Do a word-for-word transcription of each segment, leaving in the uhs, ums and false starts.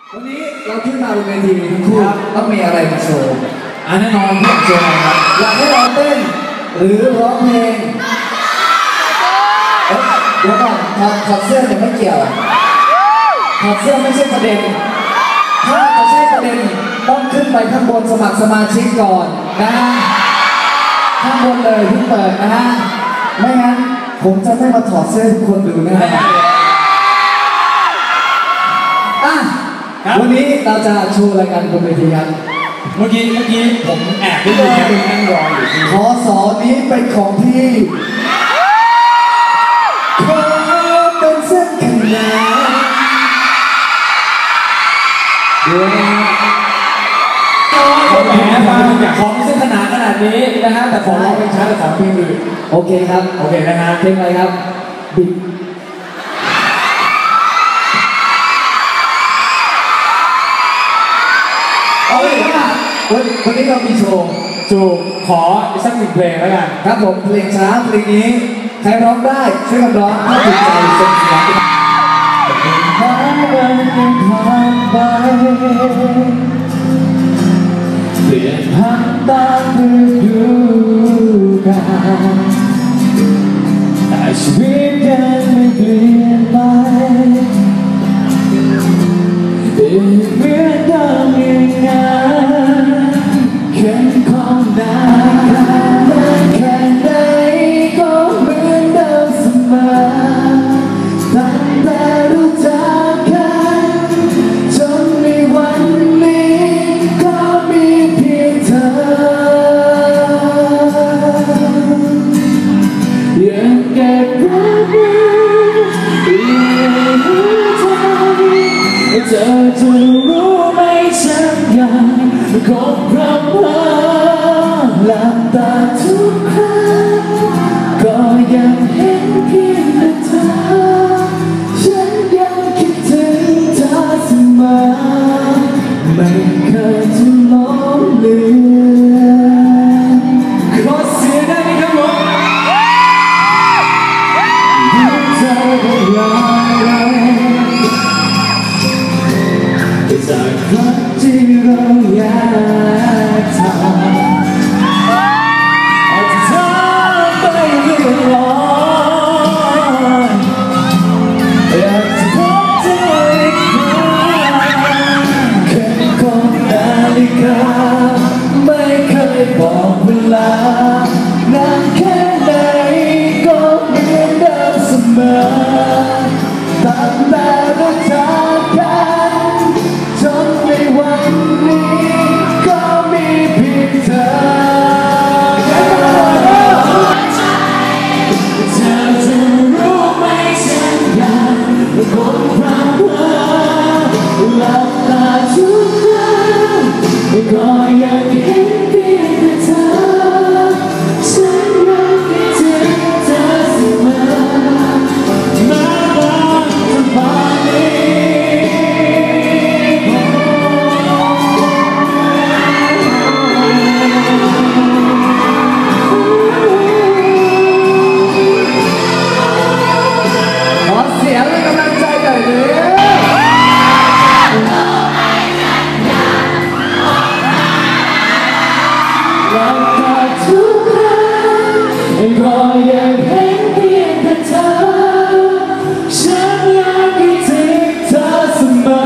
วันนี้เราขึ้นมาบนเวทีทั้งคู่ต้องมีอะไรมาโชว์อันแน่นอนที่อยากโชว์ครับอยากให้เราเต้นหรือร้องเพลงเดี๋ยวก่อนถอดเสื้อจะไม่เกี่ยวถอดเสื้อไม่ใช่ประเด็นถ้าจะใช่ประเด็นต้องขึ้นไปข้างบนสมัครสมาชิกก่อนนะข้างบนเลยที่เปิดนะฮะไม่งั้นผมจะไม่มาถอดเสื้อทุกคนดูนะฮะอ่ะวันนี้เราจะโชว์รายการบนเวทีครับเมื่อกี้เมื่อกี้ผมแอบได้ยินคุณนั่งรออยู่ที่ขอสอนี้เป็นของพี่ขอเป็นเส้นขนานด้วยเขาแหมมาอยากของเส้นขนาดขนาดนี้นะฮะแต่ขอร้องเพลงช้าแต่ของเพลงอื่นโอเคครับโอเคนะฮะเพลงอะไรครับบิดเอาเลยว่าวันนี้เรามีโชว์จูขอสักหนึ่งเพลงแล้วกันครับผมเพลงช้าเพลงนี้ใครร้องได้ช่วยกันร้องถ้าถูกใจส่งเสียงผ่านไปผ่านไปเปลี่ยนผ่านตามฤดูกาลแต่ชีวิตยังไม่เปลี่ยนไปเป็นเหมือนเดิมอย่างนั้นเข้มข้นนานแค่ไหนก็เหมือนเดิมเสมอตั้งแต่รู้จักกันจนในวันนี้ก็มีเพียงเธอยังเก็บรักไว้ในหัวใจเธอจะรู้ไหมฉันยังคงพร่ำเพ้อหลับตาทุกครั้งก็ยังเห็นเพียงแต่เธอฉันยังคิดถึงเธอเสมอไม่เคยจะล้มเลือนขอเสียงได้ไหมครับผมยิ่งเธอได้รักจากครั้งที่เราอยากทำเอาเธอไปเรื่อยลอยอยากจะพบเธออีกครั้งแค่คนนาฬิกาไม่เคยบอกเวลานานแค่ไหนก็เหมือนเดิมเสมอตั้งแต่รู้จักกันจนในวันนี้ก็มีเพียงเธอเธอจะรู้ไหมฉันยังคงพร่ำเพ้อหลับตาทุกครั้งก็ยังเห็นเพียงแต่เธอฉันยังคิดถึงเธอเสมอแม้ว่าจะผ่านนี้ก็ยังเห็นเพียงแต่เธอฉันยังคิดถึงเธอเสมอ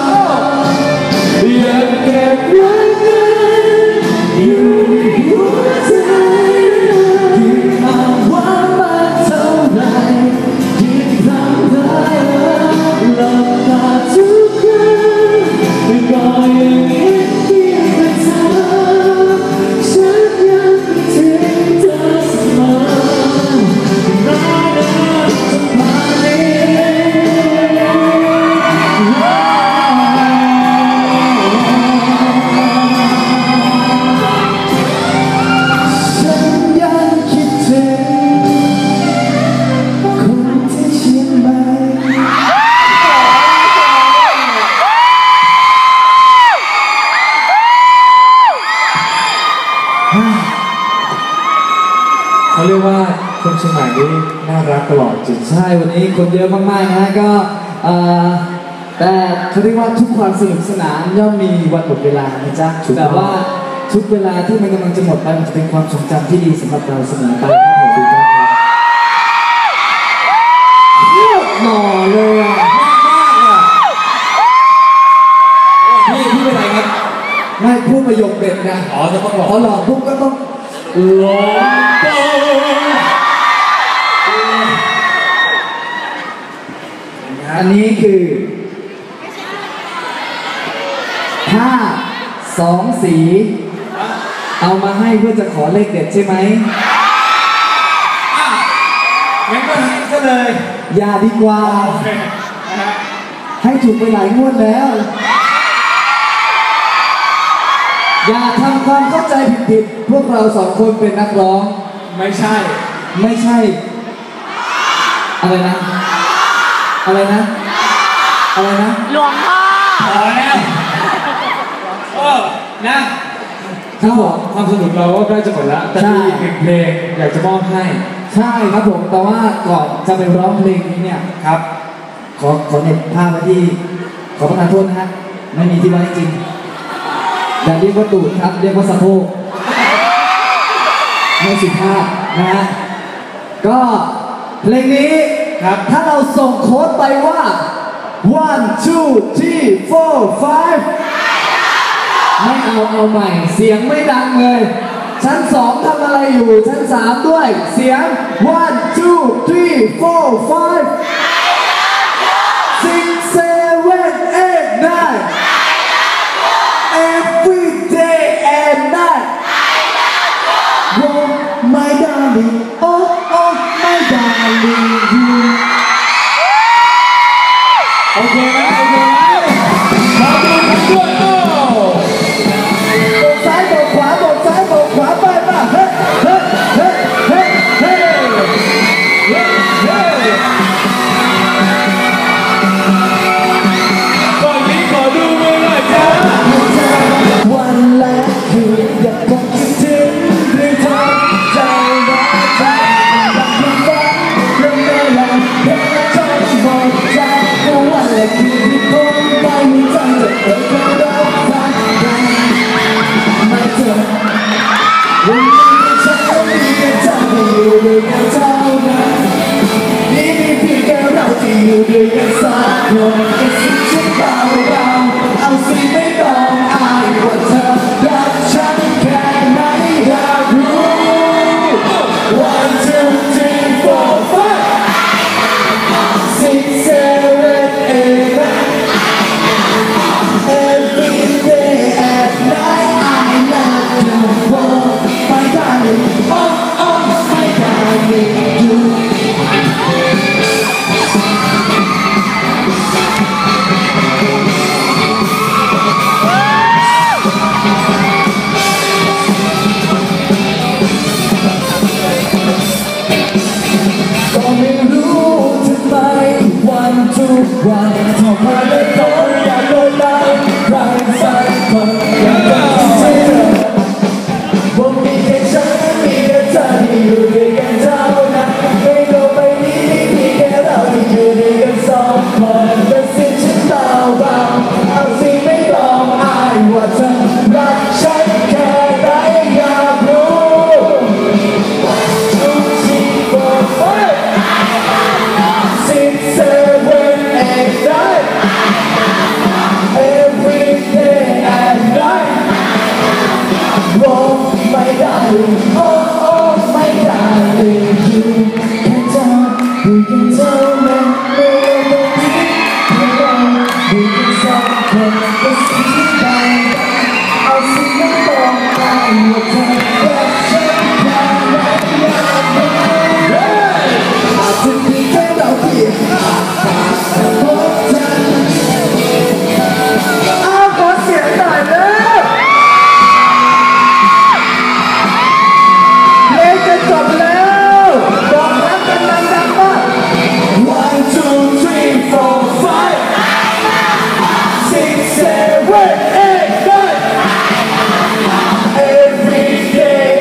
ยังเก็บรักนั้นอยู่ในหัวใจยิ่งอ้างว้างมากเท่าไรยิ่งพร่ำเพ้อหลับตาทุกครั้งก็ยังเห็นเพียงแต่เธอฉันยังคิดถึงเธอเสมอเขาเรียกว่าคนเชียงใหม่นี่น่ารักตลอดจริงใช่วันนี้คนเยอะมากๆนะก็แต่เขาเรียกว่าทุกความสนุกสนานย่อมมีวันหมดเวลานะจ๊ะแต่ว่าทุกเวลาที่มันกำลังจะหมดไปมันจะเป็นความทรงจำที่ดีสำหรับเราเสมอไปครับผมทุกท่านครับเยี่ยมหน่อเลยอ่ะพี่พี่เป็นไรครับไม่พูดประโยคเด็ดนะอ๋อจะต้องบอกพอหลอกปุ๊บก็ต้องหลอกอันนี้คือผ้าสองสีเอามาให้เพื่อจะขอเลขเด็ดใช่ไหมงั้นก็ให้ซะเลยอย่าดีกว่าให้ถูกไปหลายงวดแล้วอย่าทำความเข้าใจผิดๆพวกเราสองคนเป็นนักร้องไม่ใช่ไม่ใช่อะไรนะอะไรนะอะไรนะหลวงพ่อพอแล้วโอ้นะครับผมความสนุกเราก็ใกล้จะหมดแล้วแต่มีอีกหนึ่งเพลงอยากจะมอบให้ใช่ครับผมแต่ว่าก่อนจะไปร้องเพลงนี้เนี่ยครับขอขอเน็ตภาพไว้ที่ขอประทานโทษนะฮะไม่มีที่ไว้จริงอย่าเรียกว่าตูดครับเรียกว่าสะโพกไม่สุภาพนะฮะก็เพลงนี้ครับถ้าเราส่งโค้ดไปว่า one two three four five ไม่เอาเอาใหม่เสียงไม่ดังเลยชั้นสองทำอะไรอยู่ชั้นสามด้วยเสียง one two three four five six seven eight nine every day and night oh my darling oh oh my darling you โอเคไหมโอเคไหมขอดูกันด้วยโอ้บอกซ้ายบอกขวาบอกซ้ายบอกขวาไปป่ะเฮ้เฮ้เฮ้เฮ้เฮ้เฮ้เฮ้ก่อนนี้ขอดูมือหน่อยจ้าวันแรกคืออยากบอกคิดถึงเรื่องเธอใจรักเธออยากให้ฟังเรื่องเวลาเรื่องเธอบอกใจก็วันแรกคือที่ผมได้มีใจจะเปิดก็รักเธอไม่เจอวันนี้ฉันมีแค่เธอที่อยู่ด้วยกันเท่านั้นนี่มีเพียงแค่เราที่อยู่ด้วยกันสักคนแค่สิ่งที่เราเราเอาสิไม่ต้องอายว่าเธอรักฉันแค่ไหนอยากรู้ one two three four five six seven eight nine every day at night I love you oh my darling oh oh my darling youก็ไม่รู้ทำไมวันทุกวันทำไมไม่ต้องอยากโดนไล่ใครสักคนอยากจะเจอว่ามีแค่ฉันมีแค่เธอที่อยู่ด้วยกันเท่านั้นในโลกใบนี้มีแค่เราที่อยู่ด้วยกันสองคนแต่สิ่งฉันเบาเบาเอาสิไม่ต้องอายว่าเธอรักฉันแค่ไหนอยากรู้ Six, seven, eight, nine. Every day and night. Oh my darling, oh oh my darling, you can tell, you can tell me, baby, you know, you can tell me, the city down. I'll see you from my hotel, but you can't. อาจจะมีแค่เราเพียงพบกันอ้าวขอเสียงหน่อยแล้วเพลงจะจบแล้วบอกรักกันดังๆว่า one two three four five six seven eight nine every day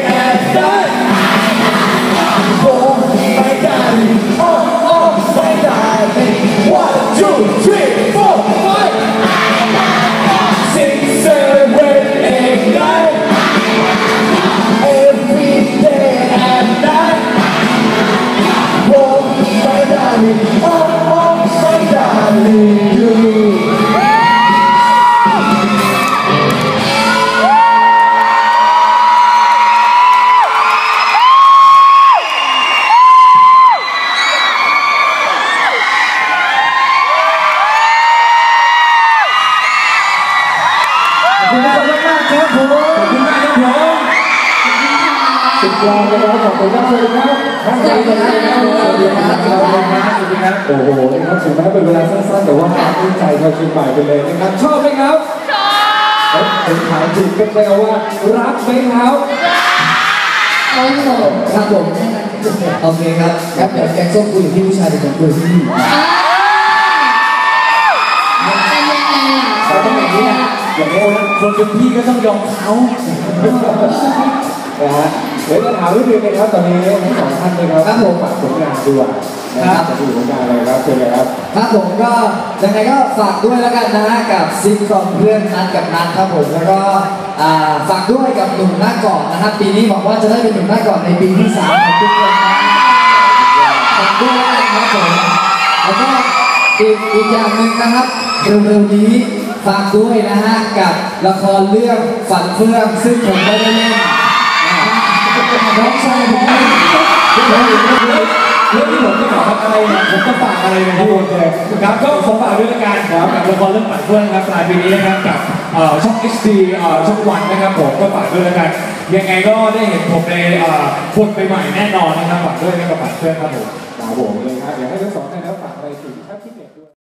ครับผมขอบคุณมากครับผมสุดยอดเลยครับขอบคุณครับสวัสดีครับท่านผู้ชมครับสวัสดีครับสวัสดีครับสวัสดีครับโอ้โหนะครับถึงแม้เป็นเวลาสั้นๆแต่ว่าตั้งใจชาวเชียงใหม่ไปเลยนะครับชอบไหมครับชอบผมถามถูกกันเลยว่ารักไหมครับโอ้โหครับผมโอเคครับงั้นเดี๋ยวแกงส้มคุยกับพี่ผู้ชายเป็นคนคุยที่นี่เป็นยังไงอ่ะเขาต้องอย่างนี้นะอย่างนี้นะคนเป็นพี่ก็ต้องยอมเขานะฮะเดี๋ยวจะถามนิดนึงนะครับตอนนี้ทั้งสองท่านนะครับครับผมฝากผลงานด้วยนะครับจะอยู่ผลงานอะไรครับเชิญเลยครับครับผมก็ยังไงก็ฝากด้วยแล้วกันนะกับซิทคอมเพื่อนนัดกับนัดครับผมแล้วก็ฝากด้วยกับหนุ่มหน้าก่อนนะครับปีนี้หวังว่าจะได้เป็นหนุ่มหน้าก่อนในปีที่สามของทุกคนนะฝากด้วยแล้วกันครับผมแล้วก็อีกอีกอย่างหนึ่งนะครับเร็วๆนี้ฝากด้วยนะฮะกับละครเรื่องฝันเฟื่องซึ่งผมไม่ได้เล่นน้องชายผมเล่นเรื่องที่ผมจะฝากอะไรนะผมก็ฝากอะไรนะครับผมครับก็ขอฝากด้วยละกันครับกับละครเรื่องฝันเฟื่องนะครับปลายปีนี้นะครับกับช่อง เอช ดี ช่องวันนะครับผมก็ฝากด้วยละกันยังไงก็ได้เห็นผมในบทใหม่ๆแน่นอนนะครับฝากด้วยกับฝันเฟื่องครับผมครับผมเลยครับเดี๋ยวให้ทั้งสองท่านฝากอะไรถึง